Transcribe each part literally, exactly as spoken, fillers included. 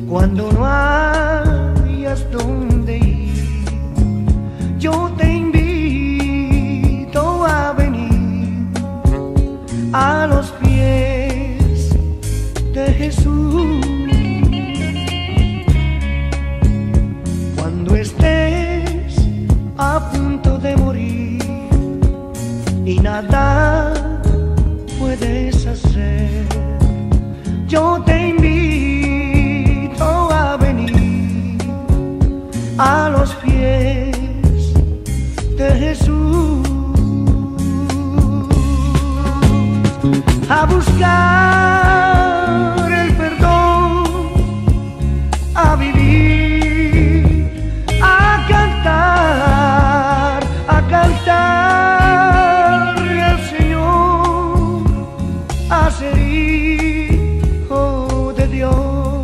Cuando no hayas donde ir, yo te invito a venir a los pies de Jesús. Cuando estés a punto de morir y nada puedes hacer, yo te invito a venir a los pies de Jesús, a buscar el perdón, a vivir, a cantar, a cantarle al Señor, a ser hijo de Dios.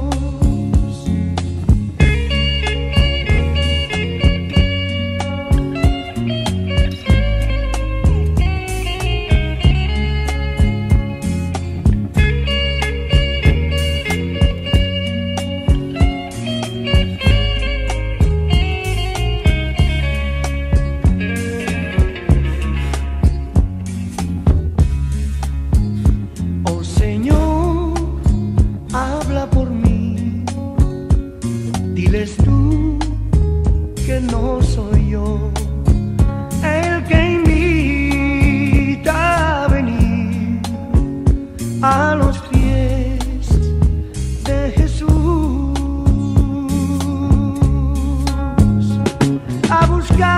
Señor, habla por mí, diles tú que no soy yo el que invita a venir a los pies de Jesús, a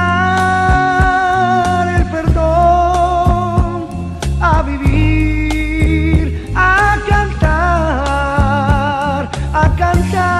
buscar el perdón, a vivir, a cantar